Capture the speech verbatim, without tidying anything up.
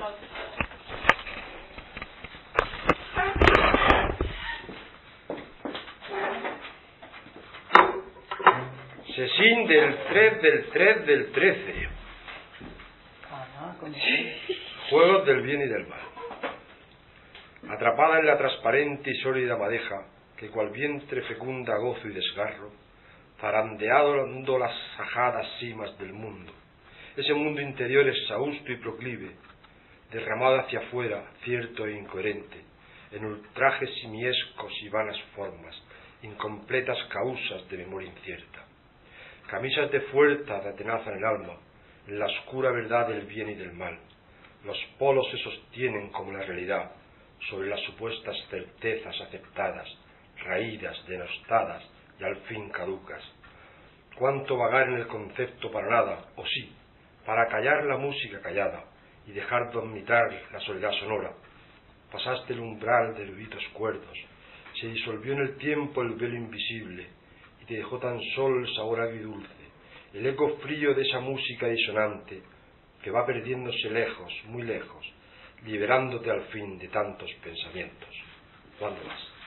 Sesín del tres del tres del trece. Juegos del bien y del mal. Atrapada en la transparente y sólida madeja, que cual vientre fecunda gozo y desgarro, zarandeando las sajadas cimas del mundo, ese mundo interior exhausto y proclive, derramado hacia afuera, cierto e incoherente, en ultrajes simiescos y vanas formas, incompletas causas de memoria incierta. Camisas de fuerza retenazan el alma, en la oscura verdad del bien y del mal. Los polos se sostienen como la realidad, sobre las supuestas certezas aceptadas, raídas, denostadas y al fin caducas. Cuánto vagar en el concepto para nada, o sí, para callar la música callada y dejar dormitar la soledad sonora. Pasaste el umbral de eruditos cuerdos, se disolvió en el tiempo el velo invisible y te dejó tan solo el sabor agridulce, el eco frío de esa música disonante que va perdiéndose lejos, muy lejos, liberándote al fin de tantos pensamientos. ¿Cuándo más?